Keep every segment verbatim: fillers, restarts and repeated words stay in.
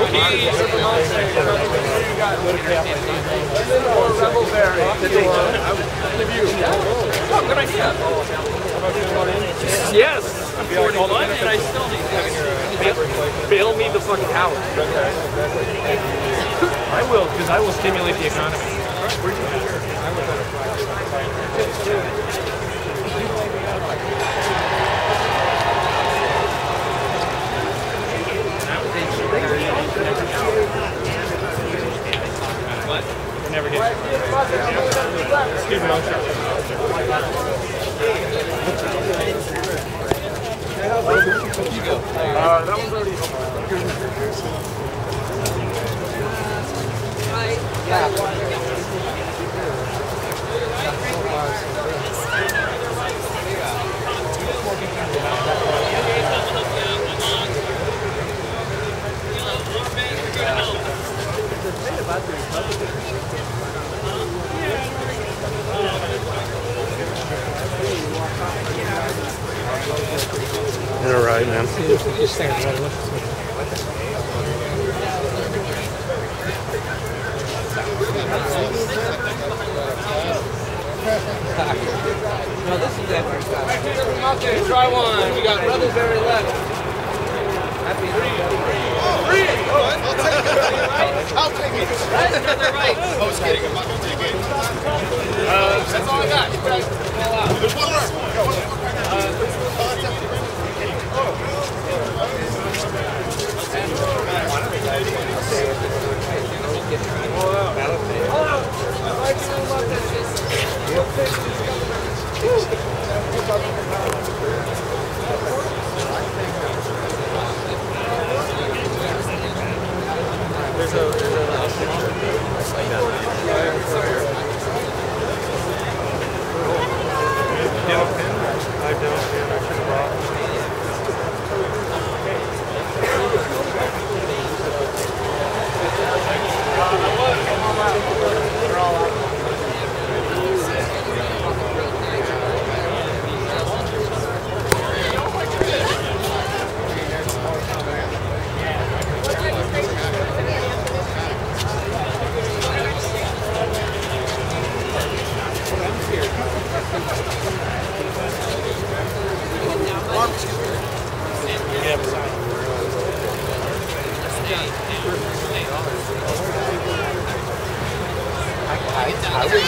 Oh, good idea. Yes. I'm forty-one and I still need to bail me the fuck out. I will, because I will stimulate the economy. What? You never get excuse me, you go. Uh, that one's already You're right, man. Just stand right up. No, this is that. Okay, try one. We got Brotherberry left. Happy three. Oh, three. Oh, I'll take it. I'll take it. Right? Another right. I was kidding. I'm not going to take it. Uh, that's all I got. You guys fall out. There's one more. There's a, there's a like that. Do you have a pen? I don't, man. I should have brought. They're all out. I would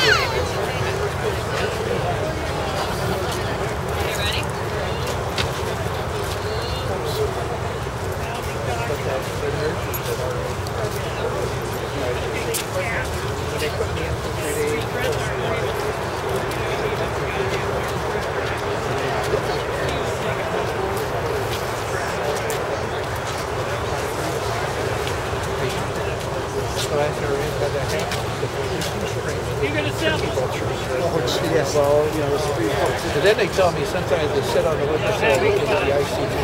You're going to sell me? Oh, yes. Well, you know, but then they tell me sometimes to sit on the windowsill looking at the I C U.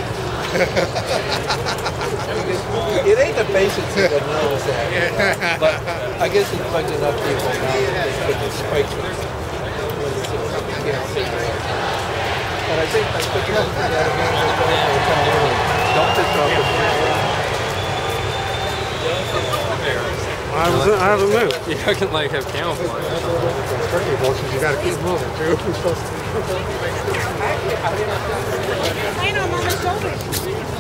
It ain't the basics that knows that. But I guess it's like enough people now that they put the spikes in. But I think I put the other don't pick up I haven't, I haven't moved. Yeah, I can like have camouflage. You gotta keep moving too. Mine on my shoulder.